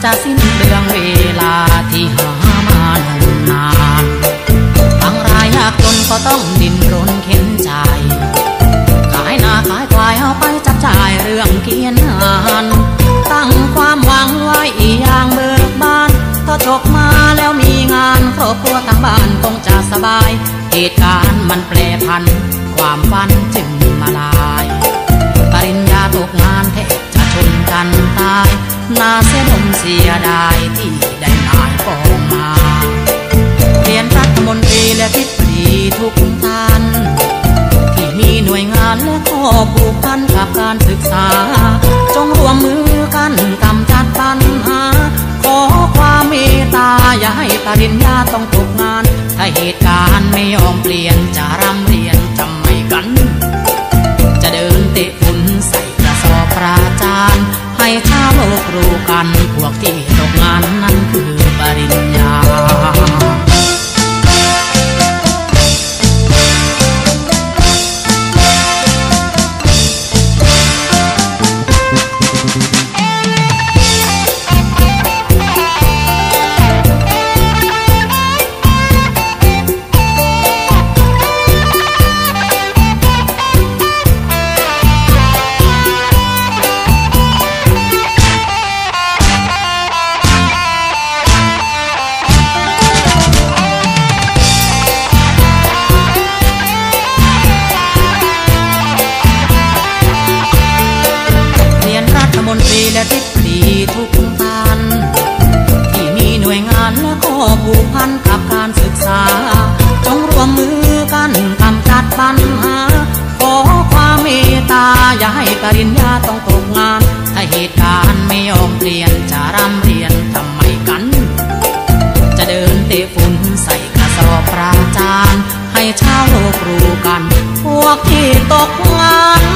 จะสิ้นเปลืองเวลาที่หามานานทั้งรายยากจนก็ต้องดิ้นรนเข็นใจขายนาขายควายเอาไปจับจ่ายเรื่องเกียรติงานตั้งความหวังไว้อีกอย่างเบิกบานถ้าจบมาแล้วมีงานครอบครัวทั้งบ้านคงจะสบายเหตุการณ์มันแปรผันความฝันจึงมาลายปริญญาตกงานแทบจะชนกันตายน่าเสียดมเสียดายที่ได้นายปองมาเรียนรัฐมนตรีและทิศดีทุกท่านที่มีหน่วยงานและข้อผูกพันกับการศึกษาจงร่วมมือกันกำจัดปัญหาขอความเมตตาอย่าให้ปริญญาต้องตกงานถ้าเหตุการณ์ไม่ยอมเปลี่ยนจะร่ำเรียนทำไมกันจะเดินเตะฝุ่นใส่กระสอบประจานให้ชาวโลกรู้กันพวกที่ตกงานนั้นคือปริญญามนตรีและทิศดีทุกท่านที่มีหน่วยงานและข้อผูกพันกับการศึกษาจงร่วมมือกันกำจัดปัญหาขอความเมตตาอย่าให้ปริญญาต้องตกงานถ้าเหตุการณ์ไม่ยอมเปลี่ยนจะร่ำเรียนทำไมกันจะเดินเตะฝุ่นใส่กระสอบประจานให้ชาวโลกรู้กันพวกที่ตกงาน